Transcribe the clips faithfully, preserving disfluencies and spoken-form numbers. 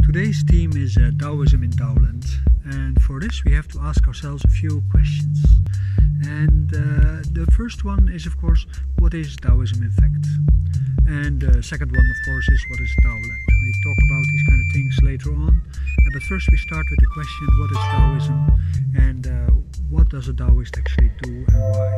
Today's theme is uh, Taoism in Taoland, and for this we have to ask ourselves a few questions. And uh, the first one is, of course, what is Taoism in fact? And the second one, of course, is what is Taoland? We talk about these kind of things later on, uh, but first we start with the question, what is Taoism, and uh, what does a Taoist actually do and why?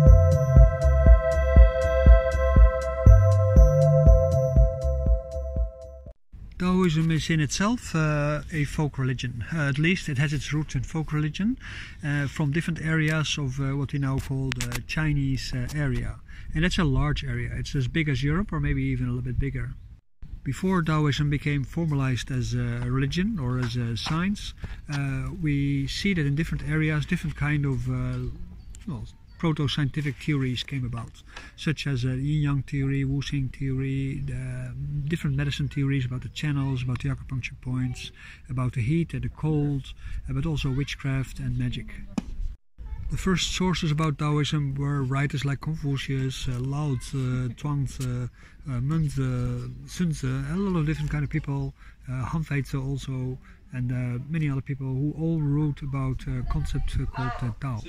Taoism is in itself uh, a folk religion. Uh, at least it has its roots in folk religion uh, from different areas of uh, what we now call the Chinese uh, area. And that's a large area. It's as big as Europe, or maybe even a little bit bigger. Before Taoism became formalized as a religion or as a science, uh, we see that in different areas different kind of uh, well, proto-scientific theories came about, such as uh, yin-yang theory, Wu-Xing theory, the different medicine theories about the channels, about the acupuncture points, about the heat and the cold, uh, but also witchcraft and magic. The first sources about Taoism were writers like Confucius, uh, Lao Tzu, Zhuangzi, uh, Mengzi, Sun Tzu, a lot of different kind of people, uh, Han Feizi also, and uh, many other people who all wrote about a concept uh, called uh, Tao.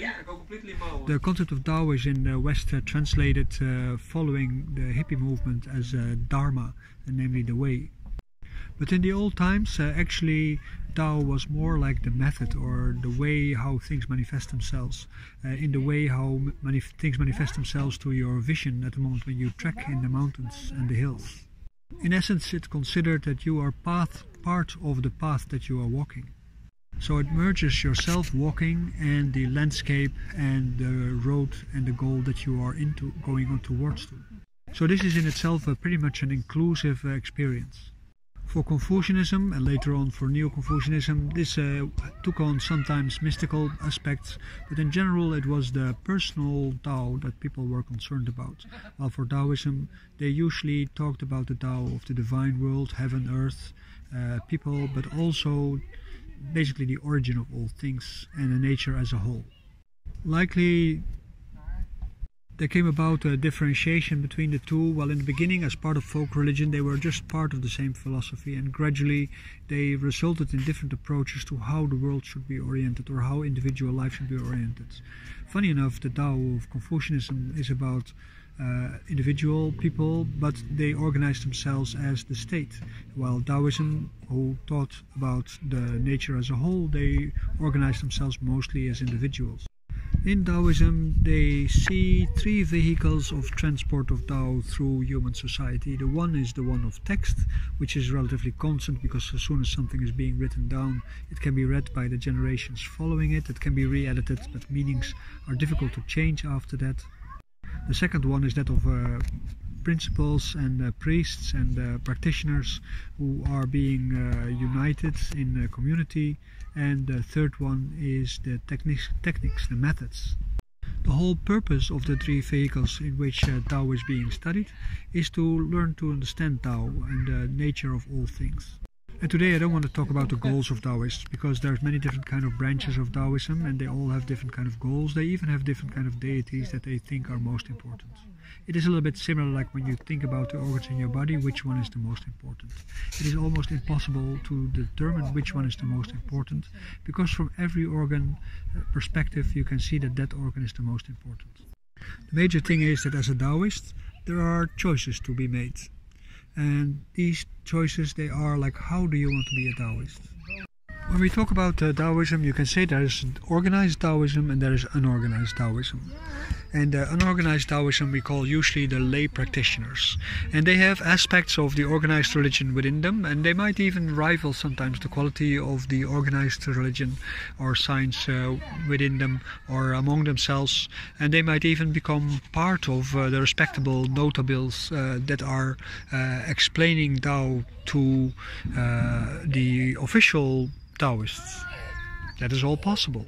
The concept of Tao is in the West uh, translated uh, following the hippie movement as uh, Dharma, and namely the way. But in the old times, uh, actually, Tao was more like the method or the way how things manifest themselves, uh, in the way how many things manifest themselves to your vision at the moment when you trek in the mountains and the hills. In essence, it's considered that you are path, part of the path that you are walking. So it merges yourself walking and the landscape and the road and the goal that you are into going on towards to. So this is in itself uh, pretty much an inclusive uh, experience. For Confucianism and later on for Neo-Confucianism, this uh, took on sometimes mystical aspects, but in general it was the personal Tao that people were concerned about. While for Taoism, they usually talked about the Tao of the divine world, heaven, earth, uh, people, but also basically the origin of all things and the nature as a whole. Likely there came about a differentiation between the two, while in the beginning, as part of folk religion, they were just part of the same philosophy, and gradually they resulted in different approaches to how the world should be oriented or how individual life should be oriented. Funny enough, the Tao of Confucianism is about uh, individual people, but they organized themselves as the state, while Taoism, who taught about the nature as a whole, they organized themselves mostly as individuals. In Taoism, they see three vehicles of transport of Tao through human society. The one is the one of text, which is relatively constant because as soon as something is being written down, it can be read by the generations following it. It can be re-edited, but meanings are difficult to change after that. The second one is that of uh, principles and uh, priests and uh, practitioners who are being uh, united in a community. And the third one is the techniques, techniques, the methods. The whole purpose of the three vehicles in which uh, Tao is being studied is to learn to understand Tao and the nature of all things. And today I don't want to talk about the goals of Taoists, because there's many different kind of branches of Taoism and they all have different kind of goals. They even have different kind of deities that they think are most important. It is a little bit similar like when you think about the organs in your body, which one is the most important. It is almost impossible to determine which one is the most important, because from every organ perspective you can see that that organ is the most important. The major thing is that as a Taoist there are choices to be made. And these choices, they are like, how do you want to be a Taoist? When we talk about uh, Taoism, you can say there is organized Taoism and there is unorganized Taoism. And uh, unorganized Taoism we call usually the lay practitioners. And they have aspects of the organized religion within them, and they might even rival sometimes the quality of the organized religion or science uh, within them or among themselves. And they might even become part of uh, the respectable notables uh, that are uh, explaining Tao to uh, the official Taoists. That is all possible.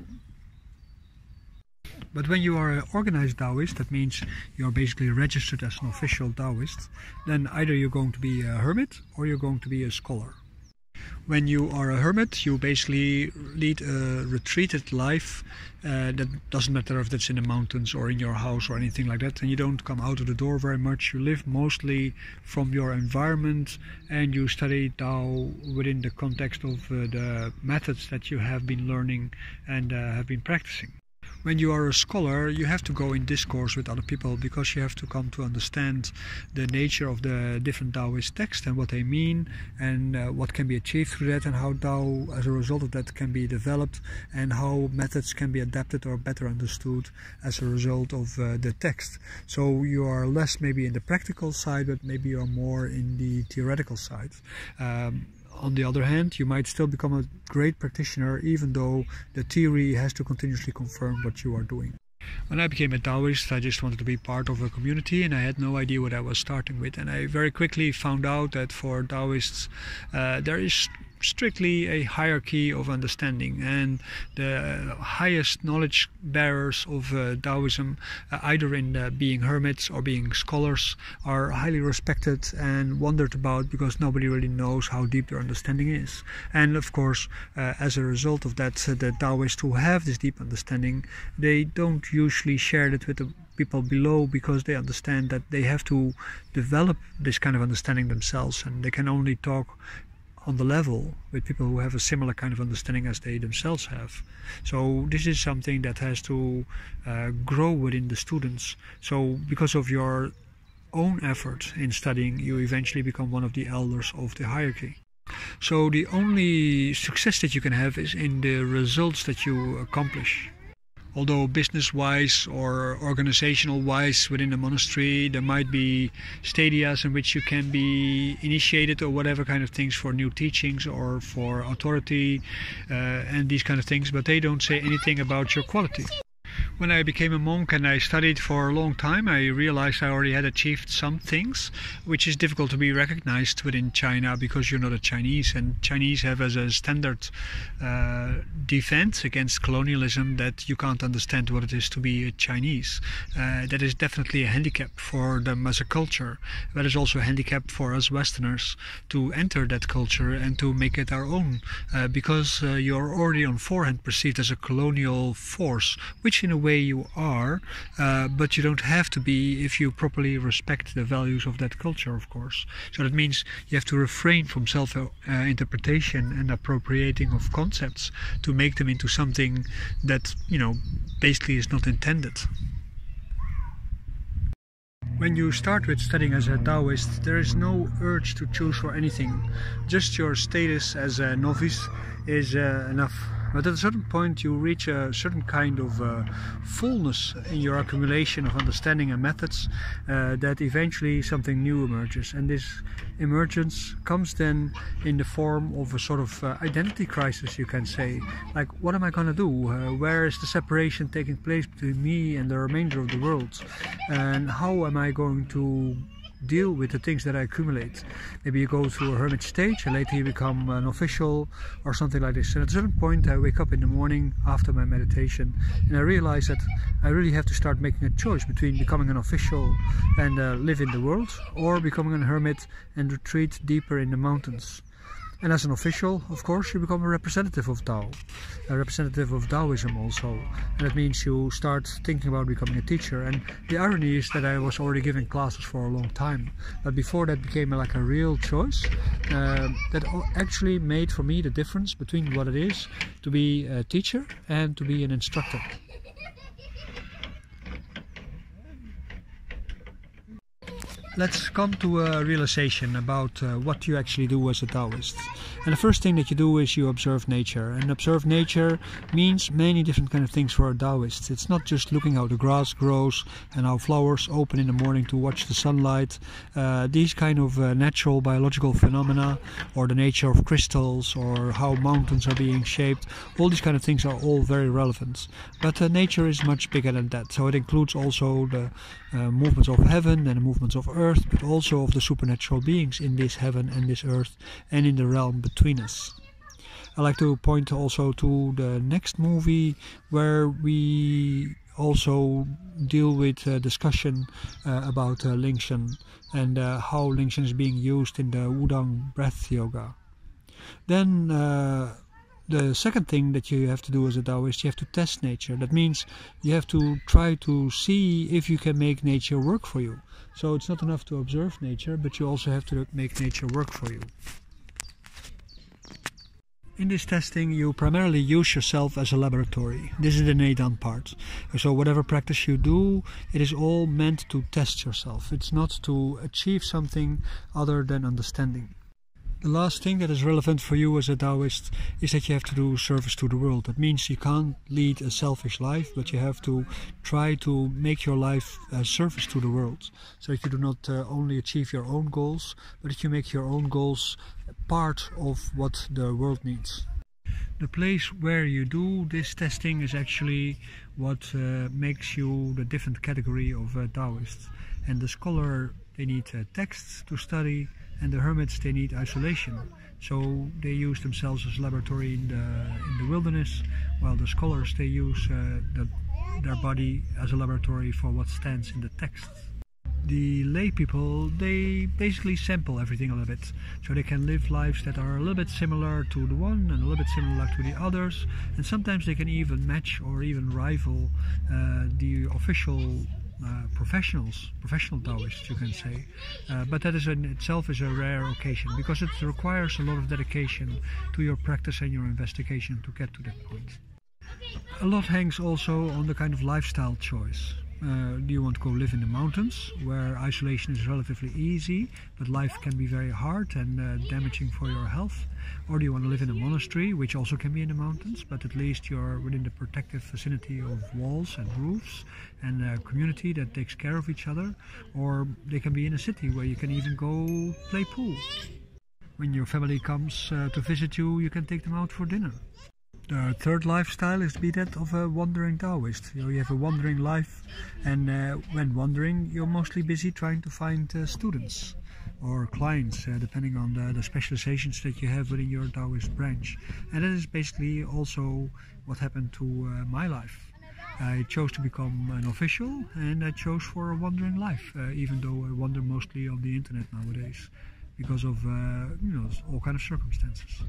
But when you are an organized Taoist, that means you are basically registered as an official Taoist, then either you're going to be a hermit or you're going to be a scholar. When you are a hermit, you basically lead a retreated life. Uh, that doesn't matter if that's in the mountains or in your house or anything like that, and you don't come out of the door very much. You live mostly from your environment, and you study Tao within the context of uh, the methods that you have been learning and uh, have been practicing. When you are a scholar, you have to go in discourse with other people, because you have to come to understand the nature of the different Taoist texts and what they mean, and uh, what can be achieved through that, and how Tao as a result of that can be developed, and how methods can be adapted or better understood as a result of uh, the text. So you are less maybe in the practical side, but maybe you are more in the theoretical side. Um, On the other hand, you might still become a great practitioner, even though the theory has to continuously confirm what you are doing. When I became a Taoist, I just wanted to be part of a community, and I had no idea what I was starting with. And I very quickly found out that for Taoists uh, there is strictly a hierarchy of understanding, and the highest knowledge bearers of uh, Taoism, uh, either in uh, being hermits or being scholars, are highly respected and wondered about, because nobody really knows how deep their understanding is. And of course, uh, as a result of that, uh, the Taoists who have this deep understanding, they don't usually share it with the people below, because they understand that they have to develop this kind of understanding themselves, and they can only talk on the level with people who have a similar kind of understanding as they themselves have. So this is something that has to uh, grow within the students. So because of your own effort in studying, you eventually become one of the elders of the hierarchy. So the only success that you can have is in the results that you accomplish. Although business-wise or organizational-wise within the monastery, there might be stadias in which you can be initiated or whatever kind of things for new teachings or for authority uh, and these kind of things, but they don't say anything about your quality. When I became a monk and I studied for a long time, I realized I already had achieved some things, which is difficult to be recognized within China, because you're not a Chinese, and Chinese have as a standard uh, defense against colonialism that you can't understand what it is to be a Chinese. Uh, that is definitely a handicap for them as a culture, but it's also a handicap for us Westerners to enter that culture and to make it our own, uh, because uh, you're already on forehand perceived as a colonial force, which in a way you are, uh, but you don't have to be if you properly respect the values of that culture, of course. So that means you have to refrain from self-interpretation uh, and appropriating of concepts to make them into something that, you know, basically is not intended. When you start with studying as a Taoist, there is no urge to choose for anything. Just your status as a novice is uh, enough. But at a certain point you reach a certain kind of uh, fullness in your accumulation of understanding and methods, uh, that eventually something new emerges. And this emergence comes then in the form of a sort of uh, identity crisis, you can say. Like, what am I going to do? Uh, where is the separation taking place between me and the remainder of the world? And how am I going to deal with the things that I accumulate? Maybe you go through a hermit stage and later you become an official or something like this. And at a certain point I wake up in the morning after my meditation and I realize that I really have to start making a choice between becoming an official and uh, live in the world, or becoming a hermit and retreat deeper in the mountains. And as an official, of course, you become a representative of Tao, a representative of Taoism also. And that means you start thinking about becoming a teacher. And the irony is that I was already giving classes for a long time. But before that became like a real choice, uh, that actually made for me the difference between what it is to be a teacher and to be an instructor. Let's come to a realization about uh, what you actually do as a Taoist. And the first thing that you do is you observe nature. And observe nature means many different kind of things for a Taoist. It's not just looking how the grass grows and how flowers open in the morning to watch the sunlight. Uh, these kind of uh, natural biological phenomena, or the nature of crystals, or how mountains are being shaped, all these kind of things are all very relevant. But uh, nature is much bigger than that. So it includes also the uh, movements of heaven and the movements of earth, but also of the supernatural beings in this heaven and this earth and in the realm between us. I like to point also to the next movie, where we also deal with a discussion uh, about uh, Lingshan and uh, how Lingshan is being used in the Wudang breath yoga. Then uh, the second thing that you have to do as a Taoist, you have to test nature. That means you have to try to see if you can make nature work for you. So it's not enough to observe nature, but you also have to make nature work for you. In this testing, you primarily use yourself as a laboratory. This is the Neidan part. So whatever practice you do, it is all meant to test yourself. It's not to achieve something other than understanding. The last thing that is relevant for you as a Taoist is that you have to do service to the world. That means you can't lead a selfish life, but you have to try to make your life a service to the world. So that you do not uh, only achieve your own goals, but that you make your own goals part of what the world needs. The place where you do this testing is actually what uh, makes you the different category of a Taoist. And the scholar, they need uh, texts to study, and the hermits, they need isolation. So they use themselves as a laboratory in the, in the wilderness, while the scholars, they use uh, the, their body as a laboratory for what stands in the texts. The lay people, they basically sample everything a little bit, so they can live lives that are a little bit similar to the one and a little bit similar to the others, and sometimes they can even match or even rival uh, the official uh, professionals, professional Taoists, you can say. Uh, but that is in itself is a rare occasion, because it requires a lot of dedication to your practice and your investigation to get to that point. A lot hangs also on the kind of lifestyle choice. Uh, do you want to go live in the mountains, where isolation is relatively easy, but life can be very hard and uh, damaging for your health? Or do you want to live in a monastery, which also can be in the mountains, but at least you're within the protective vicinity of walls and roofs and a community that takes care of each other? Or they can be in a city where you can even go play pool. When your family comes uh, to visit you, you can take them out for dinner. The third lifestyle is to be that of a wandering Taoist. You know, you have a wandering life, and uh, when wandering, you're mostly busy trying to find uh, students or clients, uh, depending on the, the specializations that you have within your Taoist branch. And that is basically also what happened to uh, my life. I chose to become an official, and I chose for a wandering life, uh, even though I wander mostly on the internet nowadays, because of uh, you know, all kind of circumstances.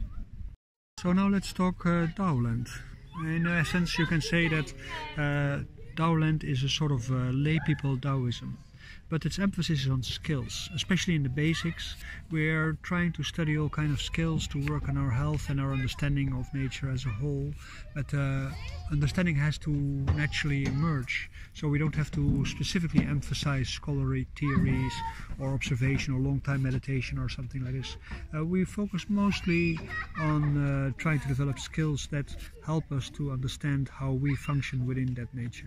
So now let's talk uh, Daoland. In essence, you can say that uh, Daoland is a sort of uh, lay people Taoism, but its emphasis is on skills, especially in the basics. We're trying to study all kinds of skills to work on our health and our understanding of nature as a whole, but uh, understanding has to naturally emerge, so we don't have to specifically emphasize scholarly theories or observation or long-time meditation or something like this. Uh, we focus mostly on uh, trying to develop skills that help us to understand how we function within that nature.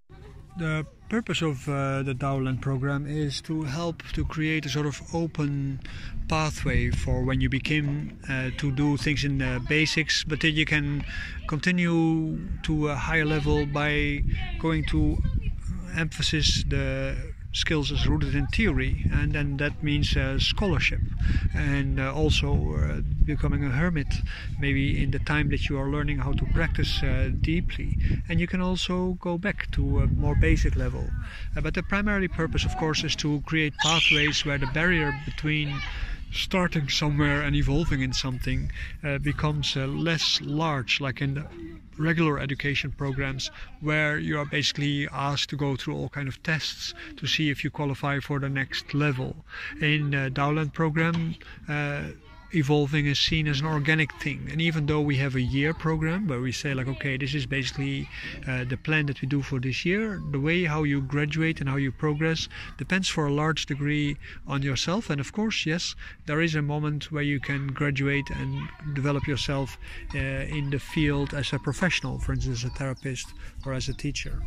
The purpose of uh, the Daoland program is to help to create a sort of open pathway for when you begin uh, to do things in the basics, but then you can continue to a higher level by going to emphasis the skills as rooted in theory, and then that means uh, scholarship, and uh, also uh, becoming a hermit, maybe in the time that you are learning how to practice uh, deeply. And you can also go back to a more basic level. Uh, but the primary purpose, of course, is to create pathways where the barrier between starting somewhere and evolving in something uh, becomes uh, less large, like in the regular education programs, where you are basically asked to go through all kind of tests to see if you qualify for the next level. In the Daoland program, uh, evolving is seen as an organic thing, and even though we have a year program where we say like, okay, this is basically uh, the plan that we do for this year, the way how you graduate and how you progress depends for a large degree on yourself. And of course, yes, there is a moment where you can graduate and develop yourself uh, in the field as a professional, for instance as a therapist or as a teacher.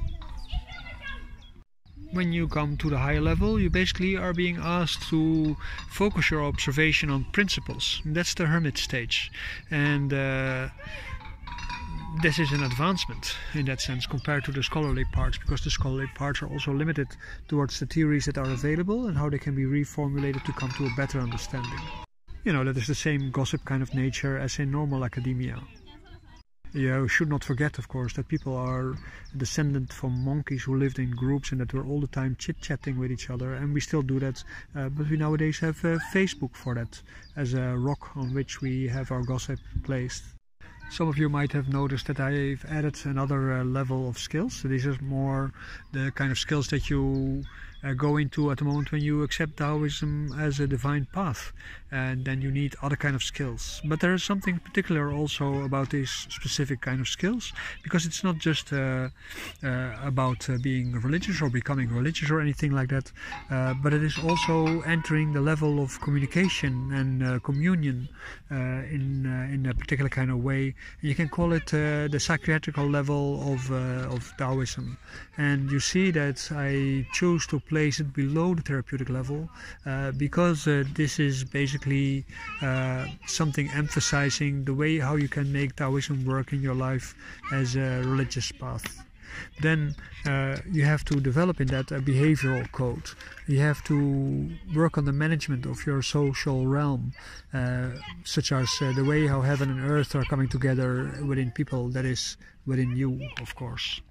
When you come to the higher level, you basically are being asked to focus your observation on principles. That's the hermit stage, and uh, this is an advancement in that sense compared to the scholarly parts, because the scholarly parts are also limited towards the theories that are available and how they can be reformulated to come to a better understanding. You know, that is the same gossip kind of nature as in normal academia. You should not forget, of course, that people are descended from monkeys who lived in groups and that were all the time chit-chatting with each other, and we still do that, uh, but we nowadays have uh, Facebook for that as a rock on which we have our gossip placed. Some of you might have noticed that I've added another uh, level of skills. So these are more the kind of skills that you uh, go into at the moment when you accept Taoism as a divine path, and then you need other kind of skills. But there is something particular also about these specific kind of skills, because it's not just uh, uh, about uh, being religious or becoming religious or anything like that, uh, but it is also entering the level of communication and uh, communion uh, in uh, in a particular kind of way. You can call it uh, the psychiatrical level of, uh, of Taoism, and you see that I choose to place it below the therapeutic level uh, because uh, this is basically uh, something emphasizing the way how you can make Taoism work in your life as a religious path. Then uh, you have to develop in that a behavioral code. You have to work on the management of your social realm, uh, such as uh, the way how heaven and earth are coming together within people, that is within you, of course.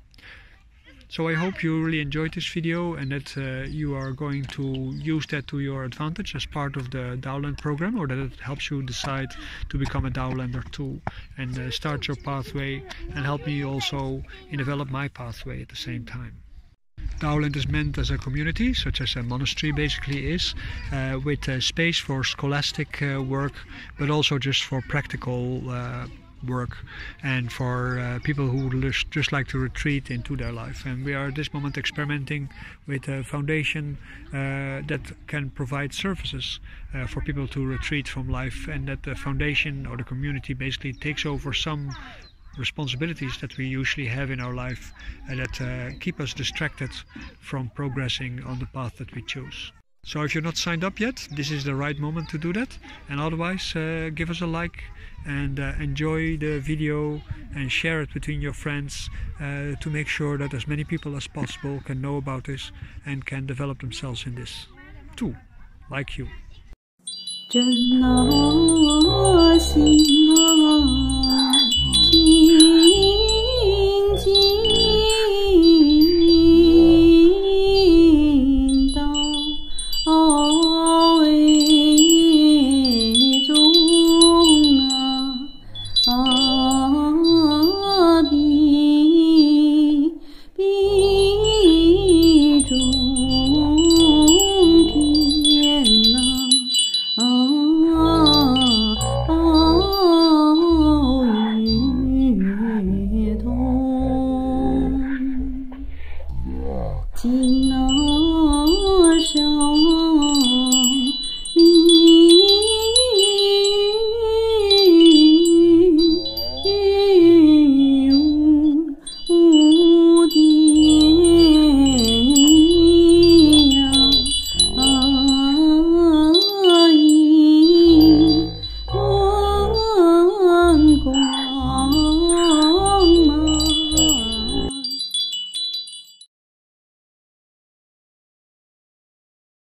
So I hope you really enjoyed this video and that uh, you are going to use that to your advantage as part of the Daoland program, or that it helps you decide to become a Daolander too and uh, start your pathway and help me also in develop my pathway at the same time. Daoland is meant as a community, such as a monastery basically is, uh, with uh, space for scholastic uh, work, but also just for practical uh, work and for uh, people who just, just like to retreat into their life. And we are at this moment experimenting with a foundation uh, that can provide services uh, for people to retreat from life, and that the foundation or the community basically takes over some responsibilities that we usually have in our life uh, that uh, keep us distracted from progressing on the path that we choose. So if you're not signed up yet, this is the right moment to do that, and otherwise uh, give us a like and uh, enjoy the video and share it between your friends uh, to make sure that as many people as possible can know about this and can develop themselves in this too, like you.